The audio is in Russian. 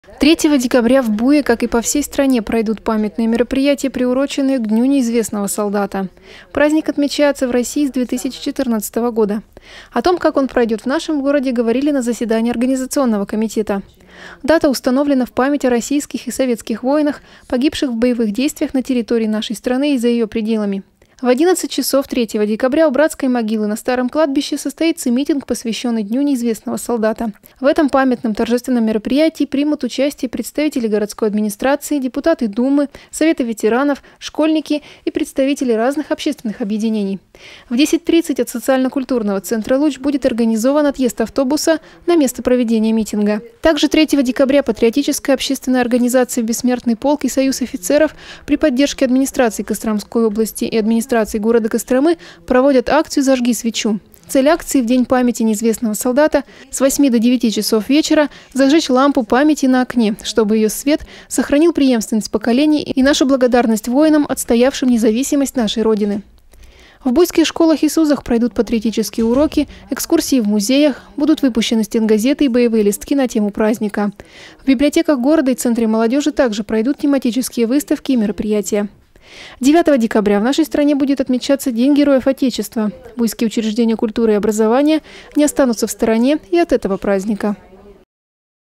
3 декабря в Буе, как и по всей стране, пройдут памятные мероприятия, приуроченные к Дню неизвестного солдата. Праздник отмечается в России с 2014 года. О том, как он пройдет в нашем городе, говорили на заседании Организационного комитета. Дата установлена в память о российских и советских воинах, погибших в боевых действиях на территории нашей страны и за ее пределами. В 11 часов 3 декабря у Братской могилы на Старом кладбище состоится митинг, посвященный Дню неизвестного солдата. В этом памятном торжественном мероприятии примут участие представители городской администрации, депутаты Думы, Совета ветеранов, школьники и представители разных общественных объединений. В 10:30 от социально-культурного центра «Луч» будет организован отъезд автобуса на место проведения митинга. Также 3 декабря патриотическая общественная организация «Бессмертный полк» и Союз офицеров при поддержке администрации Костромской области и администрации города Костромы проводят акцию «Зажги свечу». Цель акции в День памяти неизвестного солдата с 8 до 9 часов вечера зажечь лампу памяти на окне, чтобы ее свет сохранил преемственность поколений и нашу благодарность воинам, отстоявшим независимость нашей Родины. В буйских школах и СУЗах пройдут патриотические уроки, экскурсии в музеях, будут выпущены стенгазеты и боевые листки на тему праздника. В библиотеках города и Центре молодежи также пройдут тематические выставки и мероприятия. 9 декабря в нашей стране будет отмечаться День Героев Отечества. Буйские учреждения культуры и образования не останутся в стороне и от этого праздника.